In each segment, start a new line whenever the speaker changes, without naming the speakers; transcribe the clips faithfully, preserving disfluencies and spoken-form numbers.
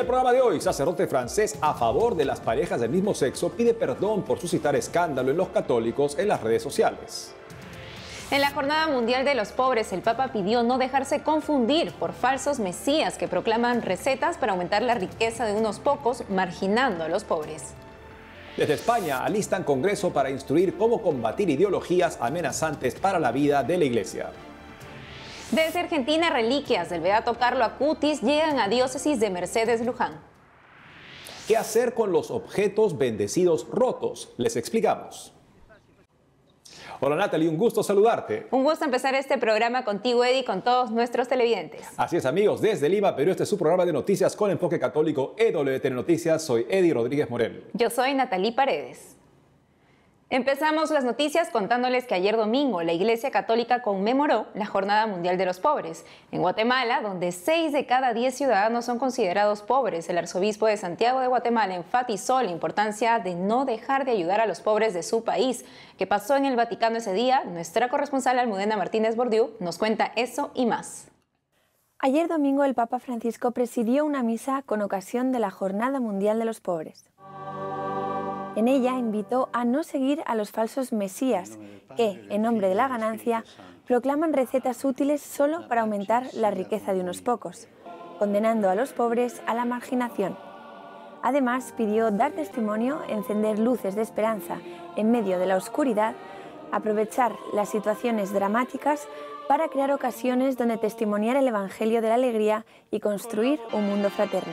programa de hoy, sacerdote francés a favor de las parejas del mismo sexo pide perdón por suscitar escándalo en los católicos en las redes sociales.
En la Jornada Mundial de los Pobres, el Papa pidió no dejarse confundir por falsos mesías que proclaman recetas para aumentar la riqueza de unos pocos, marginando a los pobres.
Desde España alistan congreso para instruir cómo combatir ideologías amenazantes para la vida de la Iglesia.
Desde Argentina, reliquias del beato Carlo Acutis llegan a diócesis de Mercedes Luján.
¿Qué hacer con los objetos bendecidos rotos? Les explicamos. Hola Natalie, un gusto saludarte.
Un gusto empezar este programa contigo, Eddie, con todos nuestros televidentes.
Así es, amigos, desde Lima, Perú, este es su programa de noticias con enfoque católico E W T N Noticias. Soy Eddie Rodríguez Morel.
Yo soy Natalie Paredes. Empezamos las noticias contándoles que ayer domingo la Iglesia Católica conmemoró la Jornada Mundial de los Pobres. En Guatemala, donde seis de cada diez ciudadanos son considerados pobres, el arzobispo de Santiago de Guatemala enfatizó la importancia de no dejar de ayudar a los pobres de su país. ¿Qué pasó en el Vaticano ese día? Nuestra corresponsal Almudena Martínez Bordiú nos cuenta eso y más.
Ayer domingo el Papa Francisco presidió una misa con ocasión de la Jornada Mundial de los Pobres. En ella invitó a no seguir a los falsos mesías que, en nombre de la ganancia, proclaman recetas útiles solo para aumentar la riqueza de unos pocos, condenando a los pobres a la marginación. Además, pidió dar testimonio, encender luces de esperanza en medio de la oscuridad, aprovechar las situaciones dramáticas para crear ocasiones donde testimoniar el Evangelio de la alegría y construir un mundo fraterno.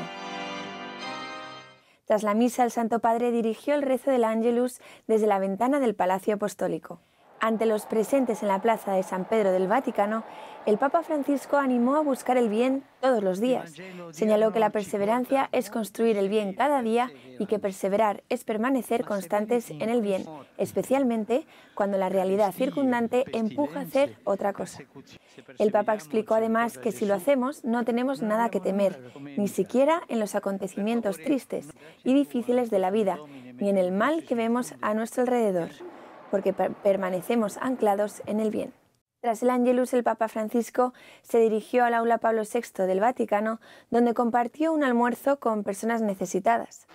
Tras la misa, el Santo Padre dirigió el rezo del Ángelus desde la ventana del Palacio Apostólico. Ante los presentes en la plaza de San Pedro del Vaticano, el Papa Francisco animó a buscar el bien todos los días. Señaló que la perseverancia es construir el bien cada día y que perseverar es permanecer constantes en el bien, especialmente cuando la realidad circundante empuja a hacer otra cosa. El Papa explicó además que si lo hacemos no tenemos nada que temer, ni siquiera en los acontecimientos tristes y difíciles de la vida, ni en el mal que vemos a nuestro alrededor, porque per- permanecemos anclados en el bien. Tras el Ángelus, el Papa Francisco se dirigió al aula Pablo sexto del Vaticano, donde compartió un almuerzo con personas necesitadas.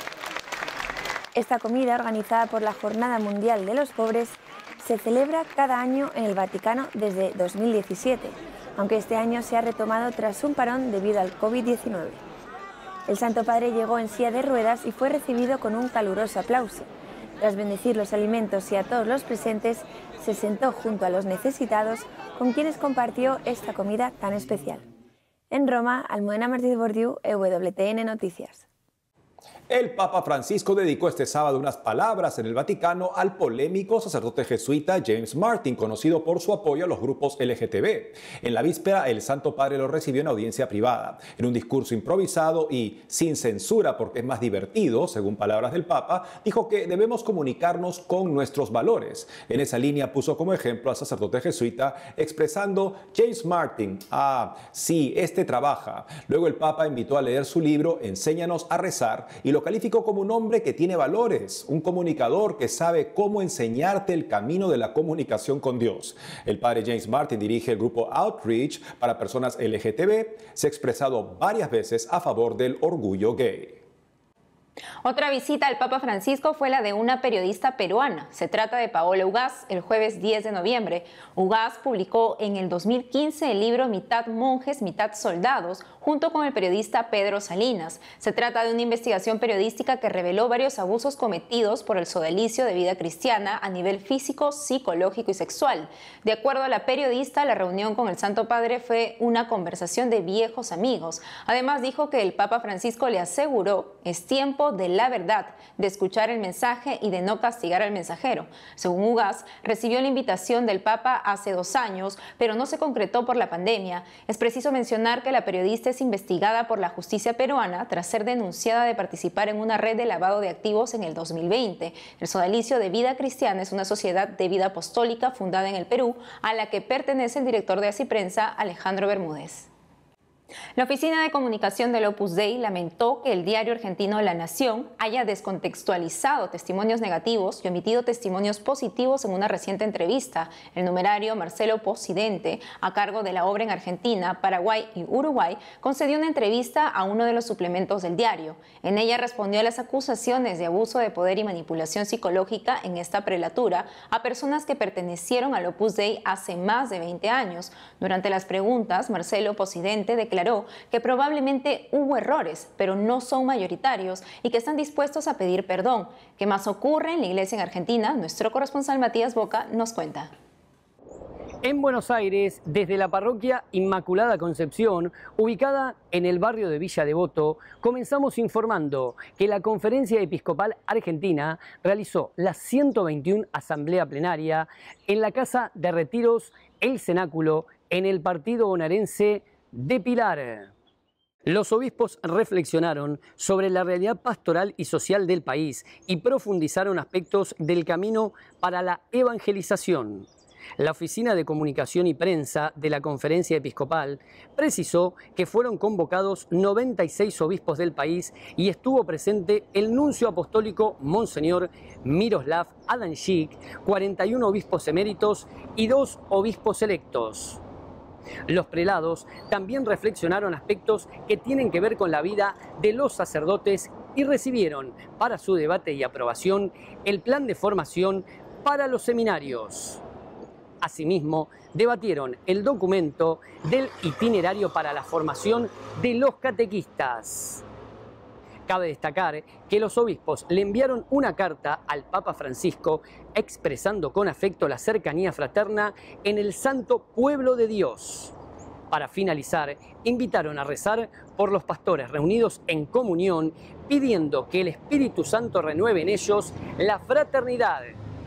Esta comida, organizada por la Jornada Mundial de los Pobres, se celebra cada año en el Vaticano desde dos mil diecisiete, aunque este año se ha retomado tras un parón debido al COVID diecinueve. El Santo Padre llegó en silla de ruedas y fue recibido con un caluroso aplauso. Tras bendecir los alimentos y a todos los presentes, se sentó junto a los necesitados con quienes compartió esta comida tan especial. En Roma, Almudena Martínez Bordiú, E W T N Noticias.
El Papa Francisco dedicó este sábado unas palabras en el Vaticano al polémico sacerdote jesuita James Martin, conocido por su apoyo a los grupos L G T B. En la víspera, el Santo Padre lo recibió en audiencia privada. En un discurso improvisado y sin censura porque es más divertido, según palabras del Papa, dijo que debemos comunicarnos con nuestros valores. En esa línea puso como ejemplo al sacerdote jesuita expresando: James Martin, ah, sí, este trabaja. Luego el Papa invitó a leer su libro Enséñanos a rezar y lo calificó como un hombre que tiene valores, un comunicador que sabe cómo enseñarte el camino de la comunicación con Dios. El padre James Martin dirige el grupo Outreach para personas L G T B, se ha expresado varias veces a favor del orgullo gay.
Otra visita al Papa Francisco fue la de una periodista peruana. Se trata de Paola Ugaz, el jueves diez de noviembre. Ugaz publicó en el dos mil quince el libro Mitad monjes, mitad soldados, junto con el periodista Pedro Salinas. Se trata de una investigación periodística que reveló varios abusos cometidos por el sodalicio de Vida Cristiana a nivel físico, psicológico y sexual. De acuerdo a la periodista, la reunión con el Santo Padre fue una conversación de viejos amigos. Además, dijo que el Papa Francisco le aseguró: es tiempo de la verdad, de escuchar el mensaje y de no castigar al mensajero. Según Ugaz, recibió la invitación del Papa hace dos años, pero no se concretó por la pandemia. Es preciso mencionar que la periodista es investigada por la justicia peruana tras ser denunciada de participar en una red de lavado de activos en el dos mil veinte. El sodalicio de Vida Cristiana es una sociedad de vida apostólica fundada en el Perú, a la que pertenece el director de Así Prensa, Alejandro Bermúdez. La Oficina de Comunicación del Opus Dei lamentó que el diario argentino La Nación haya descontextualizado testimonios negativos y omitido testimonios positivos en una reciente entrevista. El numerario Marcelo Posidente, a cargo de la obra en Argentina, Paraguay y Uruguay, concedió una entrevista a uno de los suplementos del diario. En ella respondió a las acusaciones de abuso de poder y manipulación psicológica en esta prelatura a personas que pertenecieron al Opus Dei hace más de veinte años. Durante las preguntas, Marcelo Posidente declaró Declaró que probablemente hubo errores, pero no son mayoritarios y que están dispuestos a pedir perdón. ¿Qué más ocurre en la iglesia en Argentina? Nuestro corresponsal Matías Boca nos cuenta.
En Buenos Aires, desde la parroquia Inmaculada Concepción, ubicada en el barrio de Villa Devoto, comenzamos informando que la Conferencia Episcopal Argentina realizó la ciento veintiuna Asamblea Plenaria en la Casa de Retiros El Cenáculo, en el partido bonaerense de Pilar. Los obispos reflexionaron sobre la realidad pastoral y social del país y profundizaron aspectos del camino para la evangelización. La Oficina de Comunicación y Prensa de la Conferencia Episcopal precisó que fueron convocados noventa y seis obispos del país y estuvo presente el nuncio apostólico Monseñor Miroslav Adamczyk, cuarenta y uno obispos eméritos y dos obispos electos. Los prelados también reflexionaron aspectos que tienen que ver con la vida de los sacerdotes y recibieron para su debate y aprobación el plan de formación para los seminarios. Asimismo, debatieron el documento del itinerario para la formación de los catequistas. Cabe destacar que los obispos le enviaron una carta al Papa Francisco expresando con afecto la cercanía fraterna en el santo pueblo de Dios. Para finalizar, invitaron a rezar por los pastores reunidos en comunión, pidiendo que el Espíritu Santo renueve en ellos la fraternidad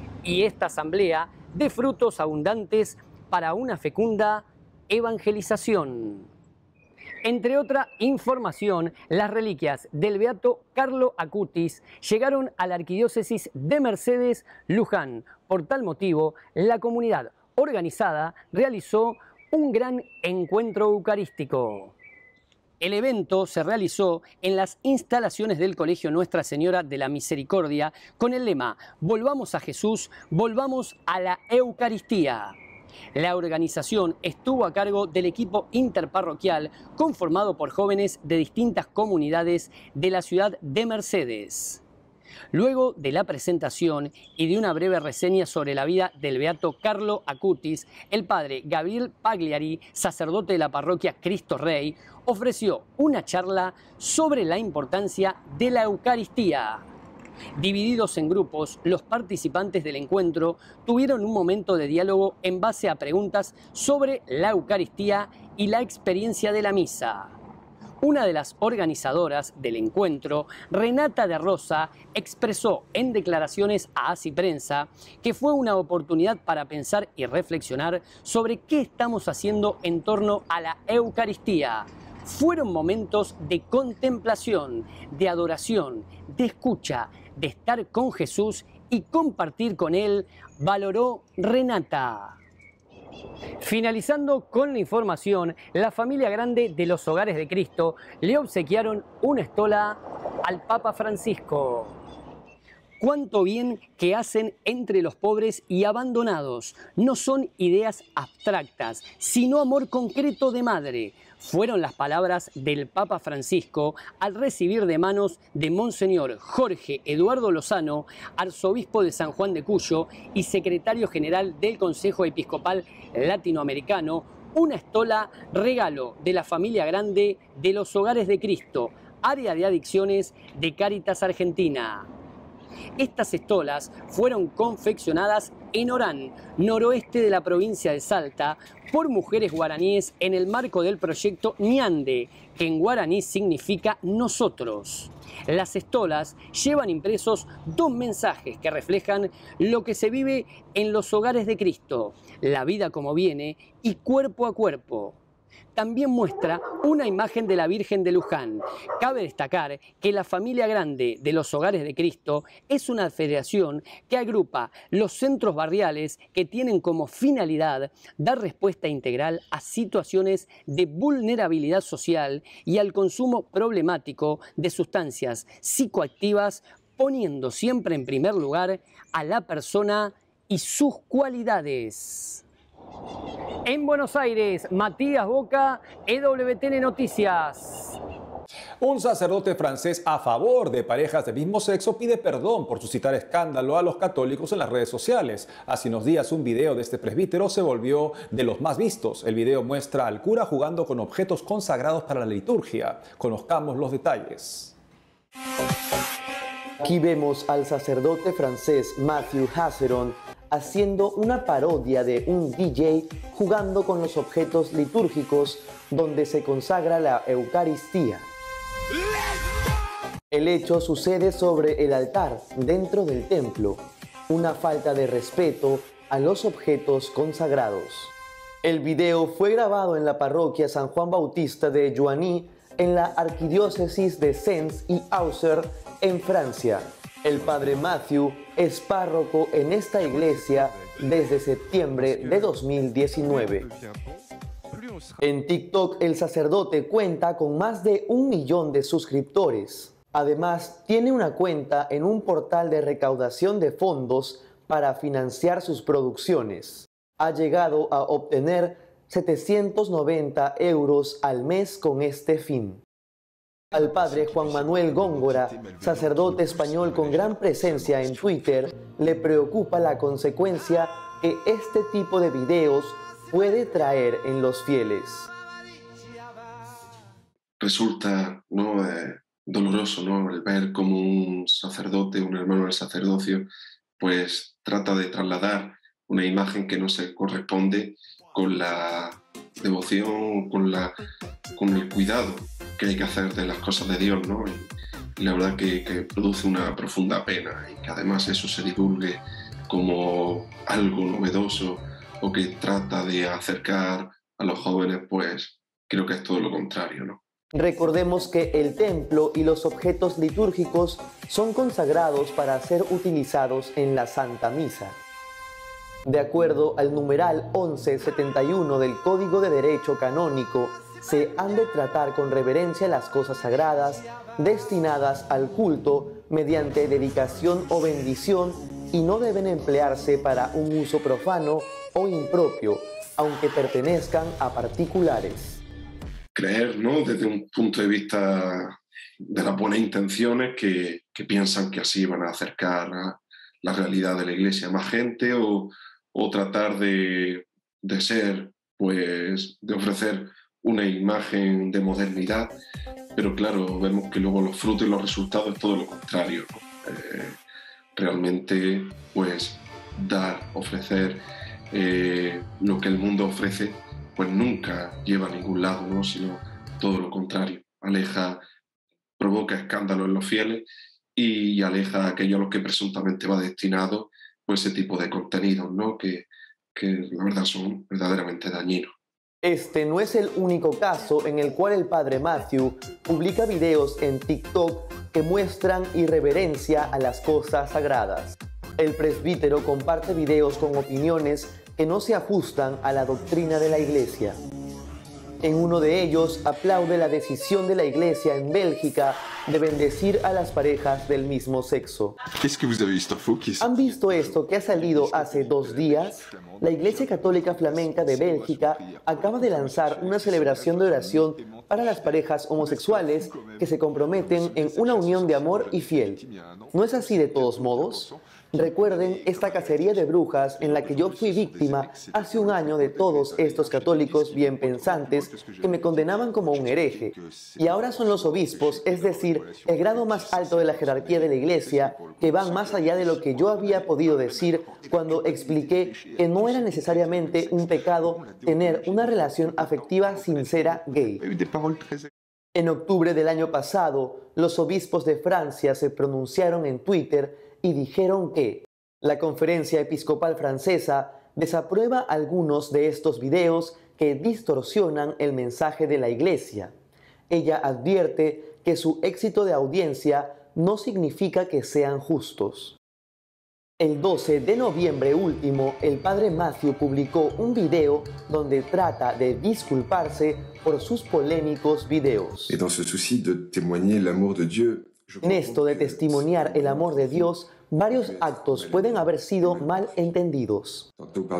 y esta asamblea dé frutos abundantes para una fecunda evangelización. Entre otra información, las reliquias del beato Carlo Acutis llegaron a la arquidiócesis de Mercedes Luján. Por tal motivo, la comunidad organizada realizó un gran encuentro eucarístico. El evento se realizó en las instalaciones del Colegio Nuestra Señora de la Misericordia con el lema "Volvamos a Jesús, volvamos a la Eucaristía". La organización estuvo a cargo del equipo interparroquial conformado por jóvenes de distintas comunidades de la ciudad de Mercedes. Luego de la presentación y de una breve reseña sobre la vida del beato Carlo Acutis, el padre Gabriel Pagliari, sacerdote de la parroquia Cristo Rey, ofreció una charla sobre la importancia de la Eucaristía. Divididos en grupos, los participantes del encuentro tuvieron un momento de diálogo en base a preguntas sobre la Eucaristía y la experiencia de la misa. Una de las organizadoras del encuentro, Renata de Rosa, expresó en declaraciones a Así Prensa que fue una oportunidad para pensar y reflexionar sobre qué estamos haciendo en torno a la Eucaristía. Fueron momentos de contemplación, de adoración, de escucha, de estar con Jesús y compartir con Él, valoró Renata. Finalizando con la información, la familia grande de los Hogares de Cristo le obsequiaron una estola al Papa Francisco. Cuánto bien que hacen entre los pobres y abandonados. No son ideas abstractas, sino amor concreto de madre. Fueron las palabras del Papa Francisco al recibir de manos de Monseñor Jorge Eduardo Lozano, arzobispo de San Juan de Cuyo y secretario general del Consejo Episcopal Latinoamericano, una estola regalo de la familia grande de los Hogares de Cristo, área de adicciones de Cáritas Argentina. Estas estolas fueron confeccionadas en Orán, noroeste de la provincia de Salta, por mujeres guaraníes en el marco del proyecto Ñande, que en guaraní significa nosotros. Las estolas llevan impresos dos mensajes que reflejan lo que se vive en los Hogares de Cristo, la vida como viene y cuerpo a cuerpo. también muestra una imagen de la Virgen de Luján. Cabe destacar que la Familia Grande de los Hogares de Cristo es una federación que agrupa los centros barriales que tienen como finalidad dar respuesta integral a situaciones de vulnerabilidad social y al consumo problemático de sustancias psicoactivas, poniendo siempre en primer lugar a la persona y sus cualidades. En Buenos Aires, Matías Boca, E W T N Noticias.
Un sacerdote francés a favor de parejas del mismo sexo pide perdón por suscitar escándalo a los católicos en las redes sociales. Hace unos días un video de este presbítero se volvió de los más vistos. El video muestra al cura jugando con objetos consagrados para la liturgia. Conozcamos los detalles.
Aquí vemos al sacerdote francés Matthew Hasseron haciendo una parodia de un D J jugando con los objetos litúrgicos donde se consagra la Eucaristía. El hecho sucede sobre el altar dentro del templo, una falta de respeto a los objetos consagrados. El video fue grabado en la parroquia San Juan Bautista de Joigny, en la arquidiócesis de Sens y Auxerre, en Francia. El padre Matthew es párroco en esta iglesia desde septiembre de dos mil diecinueve. En TikTok, el sacerdote cuenta con más de un millón de suscriptores. Además, tiene una cuenta en un portal de recaudación de fondos para financiar sus producciones. Ha llegado a obtener setecientos noventa euros al mes con este fin. Al padre Juan Manuel Góngora, sacerdote español con gran presencia en Twitter, le preocupa la consecuencia que este tipo de videos puede traer en los fieles.
Resulta, ¿no?, eh, doloroso, ¿no?, el ver cómo un sacerdote, un hermano del sacerdocio, pues trata de trasladar una imagen que no se corresponde con la devoción, con, la, con el cuidado que hay que hacer de las cosas de Dios, ¿no? Y, y la verdad que, que produce una profunda pena, y que además eso se divulgue como algo novedoso o que trata de acercar a los jóvenes, pues creo que es todo lo contrario, ¿no?
Recordemos que el templo y los objetos litúrgicos son consagrados para ser utilizados en la Santa Misa. De acuerdo al numeral once setenta y uno del Código de Derecho Canónico, se han de tratar con reverencia las cosas sagradas destinadas al culto mediante dedicación o bendición y no deben emplearse para un uso profano o impropio, aunque pertenezcan a particulares.
Creer, ¿no?, desde un punto de vista de las buenas intenciones, que, que piensan que así van a acercar a la realidad de la Iglesia a más gente, o, o tratar de, de ser, pues, de ofrecer una imagen de modernidad, pero claro, vemos que luego los frutos y los resultados es todo lo contrario. Eh, realmente, pues, dar, ofrecer eh, lo que el mundo ofrece, pues nunca lleva a ningún lado, ¿no?, sino todo lo contrario. Aleja, provoca escándalo en los fieles y aleja a aquellos a los que presuntamente va destinado, pues, ese tipo de contenidos, ¿no?, que, que la verdad son verdaderamente dañinos.
Este no es el único caso en el cual el padre Matthew publica videos en TikTok que muestran irreverencia a las cosas sagradas. El presbítero comparte videos con opiniones que no se ajustan a la doctrina de la Iglesia. En uno de ellos aplaude la decisión de la Iglesia en Bélgica de bendecir a las parejas del mismo sexo. ¿Han visto esto que ha salido hace dos días? La Iglesia Católica Flamenca de Bélgica acaba de lanzar una celebración de oración para las parejas homosexuales que se comprometen en una unión de amor y fiel. ¿No es así de todos modos? Recuerden esta cacería de brujas en la que yo fui víctima hace un año de todos estos católicos bien pensantes que me condenaban como un hereje. Y ahora son los obispos, es decir, el grado más alto de la jerarquía de la Iglesia, que van más allá de lo que yo había podido decir cuando expliqué que no era necesariamente un pecado tener una relación afectiva sincera gay. En octubre del año pasado, los obispos de Francia se pronunciaron en Twitter y dijeron que la Conferencia Episcopal Francesa desaprueba algunos de estos videos que distorsionan el mensaje de la Iglesia. Ella advierte que su éxito de audiencia no significa que sean justos. El doce de noviembre último, el padre Matthew publicó un video donde trata de disculparse por sus polémicos videos. En esto de testimoniar el amor de Dios, varios actos pueden haber sido mal entendidos.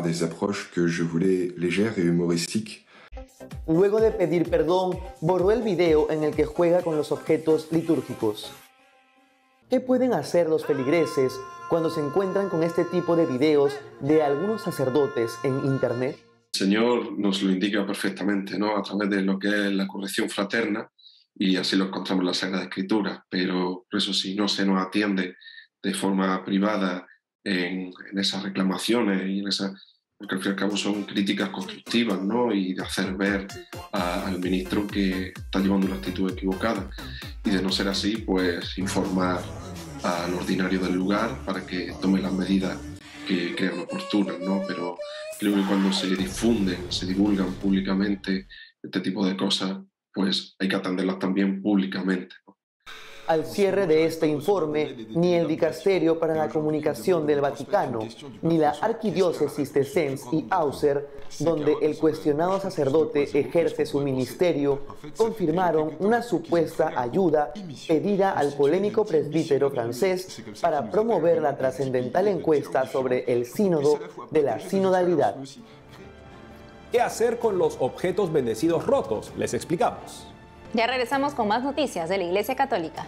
Luego de pedir perdón, borró el video en el que juega con los objetos litúrgicos. ¿Qué pueden hacer los feligreses cuando se encuentran con este tipo de videos de algunos sacerdotes en Internet?
El Señor nos lo indica perfectamente, ¿no? A través de lo que es la corrección fraterna, y así lo encontramos en la Sagrada Escritura, pero eso sí, no se nos atiende de forma privada en, en esas reclamaciones y en esa, porque al fin y al cabo son críticas constructivas, ¿no? Y de hacer ver a, al ministro que está llevando una actitud equivocada, y de no ser así, pues informar al ordinario del lugar para que tome las medidas que crean oportunas, ¿no? Pero creo que cuando se difunden, se divulgan públicamente este tipo de cosas, pues hay que atenderlas también públicamente, ¿no?
Al cierre de este informe, ni el Dicasterio para la Comunicación del Vaticano, ni la Arquidiócesis de Sens y Auxerre, donde el cuestionado sacerdote ejerce su ministerio, confirmaron una supuesta ayuda pedida al polémico presbítero francés para promover la trascendental encuesta sobre el sínodo de la sinodalidad.
¿Qué hacer con los objetos bendecidos rotos? Les explicamos.
Ya regresamos con más noticias de la Iglesia Católica.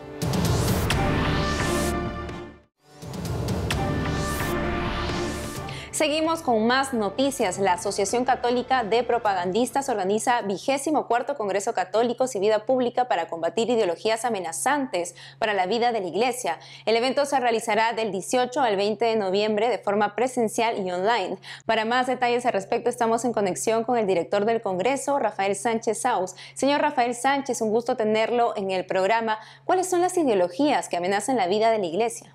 Seguimos con más noticias. La Asociación Católica de Propagandistas organiza vigésimo cuarto Congreso Católicos y Vida Pública para combatir ideologías amenazantes para la vida de la Iglesia. El evento se realizará del dieciocho al veinte de noviembre de forma presencial y online. Para más detalles al respecto estamos en conexión con el director del Congreso, Rafael Sánchez Saus. Señor Rafael Sánchez, un gusto tenerlo en el programa. ¿Cuáles son las ideologías que amenazan la vida de la Iglesia?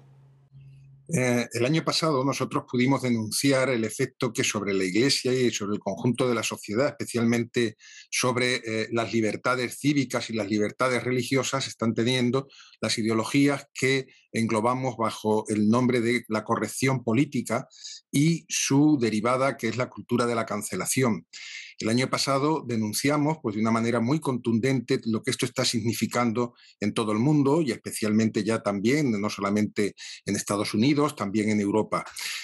Eh, el año pasado nosotros pudimos denunciar el efecto que sobre la Iglesia y sobre el conjunto de la sociedad, especialmente sobre eh, las libertades cívicas y las libertades religiosas, están teniendo las ideologías que englobamos bajo el nombre de la corrección política y su derivada, que es la cultura de la cancelación. El año pasado denunciamos pues, de una manera muy contundente lo que esto está significando en todo el mundo y especialmente ya también, no solamente en Estados Unidos, también en Europa.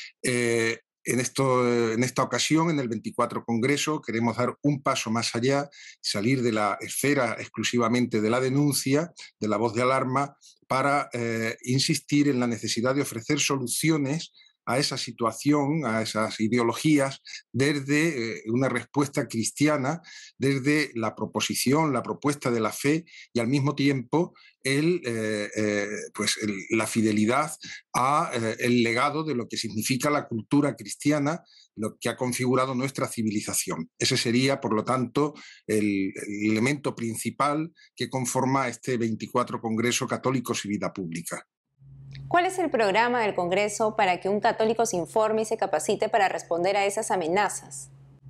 Eh, en, esto, en esta ocasión, en el veinticuatro Congreso, queremos dar un paso más allá, salir de la esfera exclusivamente de la denuncia, de la voz de alarma, para eh, insistir en la necesidad de ofrecer soluciones a esa situación, a esas ideologías, desde eh, una respuesta cristiana, desde la proposición, la propuesta de la fe y al mismo tiempo el, eh, eh, pues el, la fidelidad a eh, el legado de lo que significa la cultura cristiana, lo que ha configurado nuestra civilización. Ese sería, por lo tanto, el, el elemento principal que conforma este veinticuatro Congreso Católicos y Vida Pública.
¿Cuál es el programa del Congreso para que un católico se informe y se capacite para responder a esas amenazas?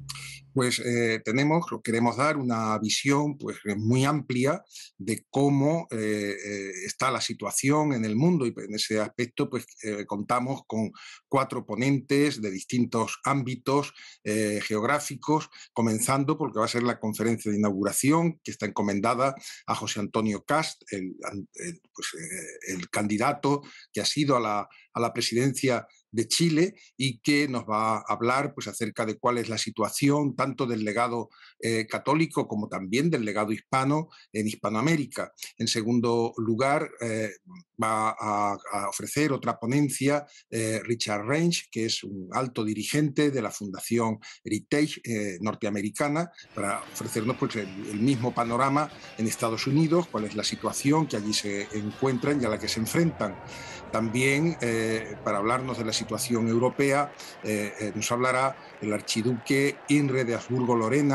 Pues eh, tenemos, queremos dar una visión pues, muy amplia de cómo eh, eh, está la situación en el mundo, y en ese aspecto pues, eh, contamos con cuatro ponentes de distintos ámbitos eh, geográficos, comenzando porque va a ser la conferencia de inauguración que está encomendada a José Antonio Cast, el, el, pues, eh, el candidato que ha sido a la, a la presidencia de Chile y que nos va a hablar pues, acerca de cuál es la situación tanto del legado eh, católico como también del legado hispano en Hispanoamérica. En segundo lugar, eh, va a, a ofrecer otra ponencia eh, Richard Range, que es un alto dirigente de la Fundación Heritage eh, norteamericana, para ofrecernos pues, el, el mismo panorama en Estados Unidos, cuál es la situación que allí se encuentran y a la que se enfrentan. También, eh, para hablarnos de la situación europea, eh, eh, nos hablará el archiduque Imre de Habsburgo-Lorena,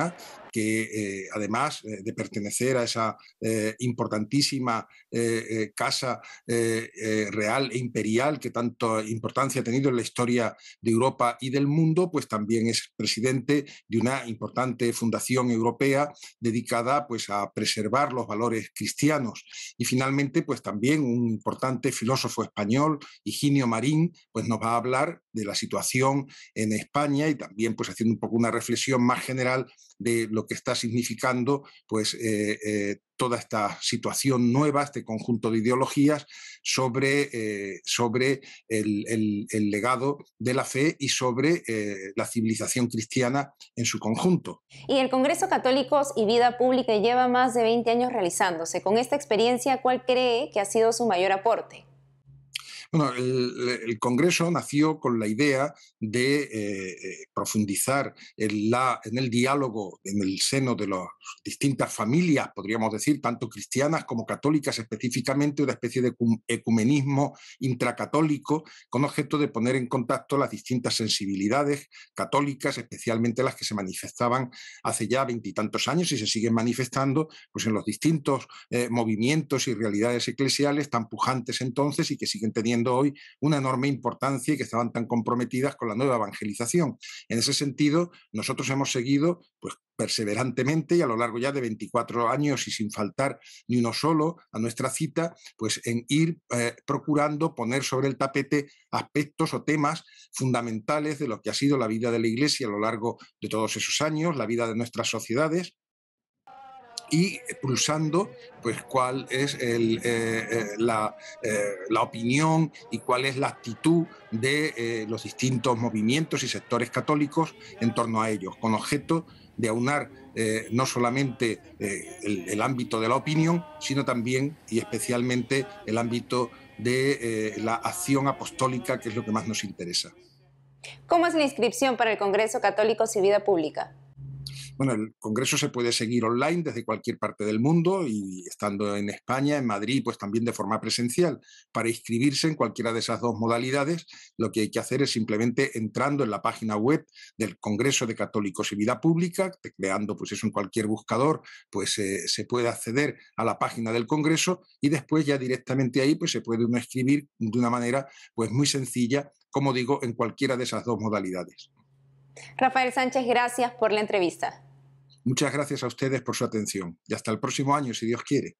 que eh, además eh, de pertenecer a esa eh, importantísima eh, eh, casa eh, eh, real e imperial que tanta importancia ha tenido en la historia de Europa y del mundo, pues también es presidente de una importante fundación europea dedicada pues, a preservar los valores cristianos. Y finalmente, pues también un importante filósofo español, Higinio Marín, pues nos va a hablar de la situación en España y también pues haciendo un poco una reflexión más general de lo que está significando pues eh, eh, toda esta situación nueva, este conjunto de ideologías sobre, eh, sobre el, el, el legado de la fe y sobre eh, la civilización cristiana en su conjunto.
Y el Congreso Católicos y Vida Pública lleva más de veinte años realizándose. Con esta experiencia, ¿cuál cree que ha sido su mayor aporte?
Bueno, el, el Congreso nació con la idea de eh, profundizar en, la, en el diálogo en el seno de las distintas familias, podríamos decir, tanto cristianas como católicas específicamente, una especie de ecumenismo intracatólico con objeto de poner en contacto las distintas sensibilidades católicas, especialmente las que se manifestaban hace ya veintitantos años y se siguen manifestando pues, en los distintos eh, movimientos y realidades eclesiales tan pujantes entonces y que siguen teniendo hoy una enorme importancia y que estaban tan comprometidas con la nueva evangelización. En ese sentido, nosotros hemos seguido pues, perseverantemente y a lo largo ya de veinticuatro años y sin faltar ni uno solo a nuestra cita, pues en ir eh, procurando poner sobre el tapete aspectos o temas fundamentales de lo que ha sido la vida de la Iglesia a lo largo de todos esos años, la vida de nuestras sociedades, y pulsando pues cuál es el, eh, la, eh, la opinión y cuál es la actitud de eh, los distintos movimientos y sectores católicos en torno a ellos, con objeto de aunar eh, no solamente eh, el, el ámbito de la opinión, sino también y especialmente el ámbito de eh, la acción apostólica, que es lo que más nos interesa.
¿Cómo es la inscripción para el Congreso Católicos y Vida Pública?
Bueno, el Congreso se puede seguir online desde cualquier parte del mundo y estando en España, en Madrid, pues también de forma presencial. Para inscribirse en cualquiera de esas dos modalidades, lo que hay que hacer es simplemente entrando en la página web del Congreso de Católicos y Vida Pública, tecleando pues eso en cualquier buscador, pues eh, se puede acceder a la página del Congreso y después ya directamente ahí pues se puede uno escribir de una manera pues muy sencilla, como digo, en cualquiera de esas dos modalidades.
Rafael Sánchez, gracias por la entrevista.
Muchas gracias a ustedes por su atención y hasta el próximo año, si Dios quiere.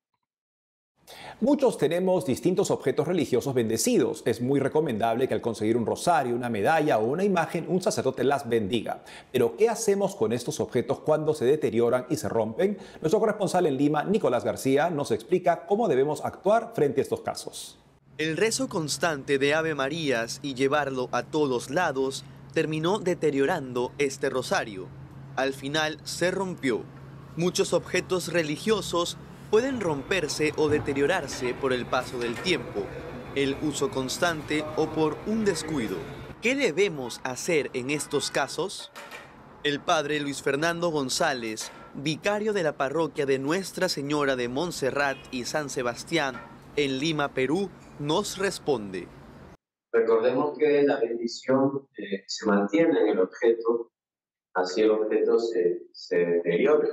Muchos tenemos distintos objetos religiosos bendecidos. Es muy recomendable que al conseguir un rosario, una medalla o una imagen, un sacerdote las bendiga. Pero, ¿qué hacemos con estos objetos cuando se deterioran y se rompen? Nuestro corresponsal en Lima, Nicolás García, nos explica cómo debemos actuar frente a estos casos.
El rezo constante de Ave Marías y llevarlo a todos lados terminó deteriorando este rosario. Al final se rompió. Muchos objetos religiosos pueden romperse o deteriorarse por el paso del tiempo, el uso constante o por un descuido. ¿Qué debemos hacer en estos casos? El padre Luis Fernando González, vicario de la parroquia de Nuestra Señora de Montserrat y San Sebastián en Lima, Perú, nos responde.
Recordemos que la bendición eh, se mantiene en el objeto, así el objeto se, se deteriora.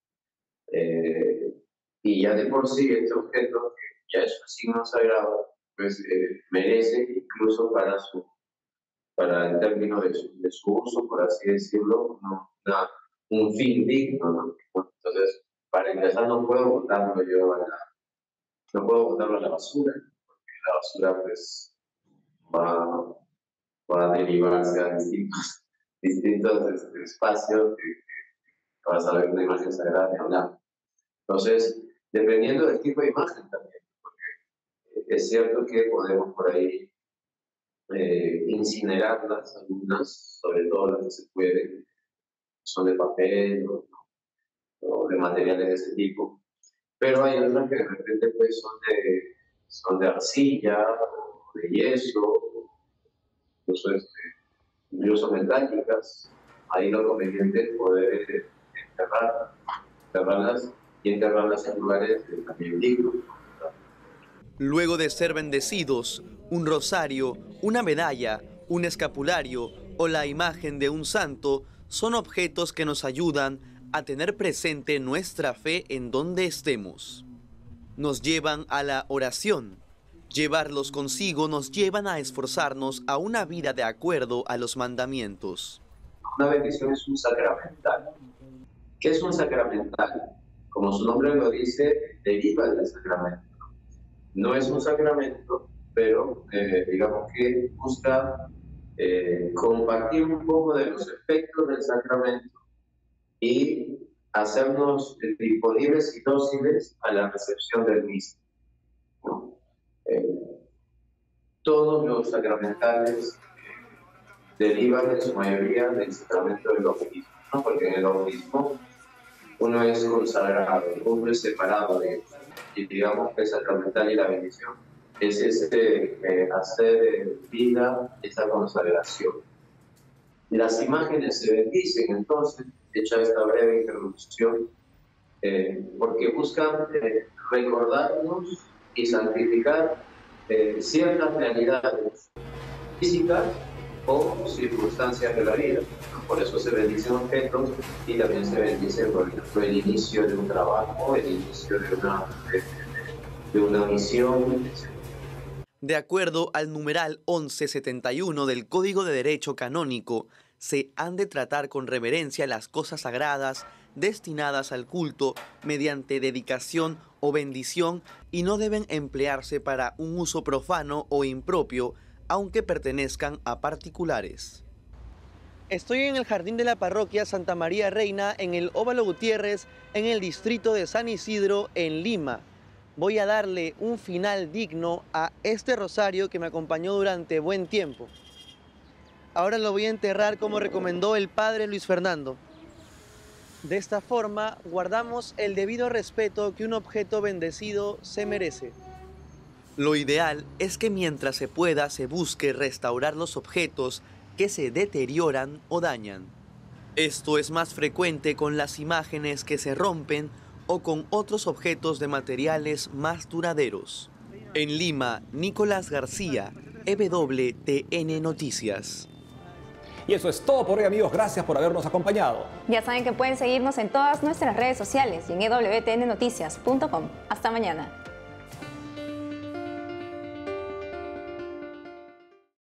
Eh, y ya de por sí este objeto, que ya es un signo sagrado, pues eh, merece incluso para, su, para el término de su, de su uso, por así decirlo, no, una, un fin digno, ¿no? Entonces, para empezar no puedo botarlo yo a la, no puedo botarlo a la basura, porque la basura pues va, va a derivarse a distintos distintos este, espacios que, que vas a ver una imagen sagrada de hablar. Entonces, dependiendo del tipo de imagen también, porque es cierto que podemos por ahí eh, incinerarlas, algunas, sobre todo las que se pueden, son de papel o, o de materiales de ese tipo, pero hay otras que de repente pues, son, de, son de arcilla, o de yeso, incluso este, incluso metálicas. Ahí lo conveniente es poder enterrar, enterrarlas y enterrarlas en lugares también dignos.
Luego de ser bendecidos, un rosario, una medalla, un escapulario o la imagen de un santo son objetos que nos ayudan a tener presente nuestra fe en donde estemos. Nos llevan a la oración. Llevarlos consigo nos llevan a esforzarnos a una vida de acuerdo a los mandamientos.
Una bendición es un sacramental. ¿Qué es un sacramental? Como su nombre lo dice, deriva del sacramento. No es un sacramento, pero eh, digamos que busca eh, compartir un poco de los efectos del sacramento y hacernos eh, disponibles y dóciles a la recepción del mismo, ¿no? Eh, todos los sacramentales eh, derivan en su mayoría del sacramento del bautismo, ¿no? Porque en el bautismo uno es consagrado, uno es separado de Dios. Y digamos que el sacramental y la bendición es este eh, hacer vida, esta consagración. Las imágenes se bendicen, entonces, hecha esta breve introducción, eh, porque buscan eh, recordarnos y santificar eh, ciertas realidades físicas o circunstancias de la vida. Por eso se bendicen objetos y también se bendice, por ejemplo, el inicio de un trabajo, el inicio de una, de, de una misión.
De acuerdo al numeral once setenta y uno del Código de Derecho Canónico, se han de tratar con reverencia las cosas sagradas destinadas al culto mediante dedicación o bendición y no deben emplearse para un uso profano o impropio, aunque pertenezcan a particulares. Estoy en el jardín de la parroquia Santa María Reina, en el Óvalo Gutiérrez, en el distrito de San Isidro, en Lima. Voy a darle un final digno a este rosario que me acompañó durante buen tiempo. Ahora lo voy a enterrar como recomendó el padre Luis Fernando. De esta forma guardamos el debido respeto que un objeto bendecido se merece. Lo ideal es que mientras se pueda se busque restaurar los objetos que se deterioran o dañan. Esto es más frecuente con las imágenes que se rompen o con otros objetos de materiales más duraderos. En Lima, Nicolás García, E W T N Noticias.
Y eso es todo por hoy, amigos. Gracias por habernos acompañado.
Ya saben que pueden seguirnos en todas nuestras redes sociales y en e w t n noticias punto com. Hasta mañana.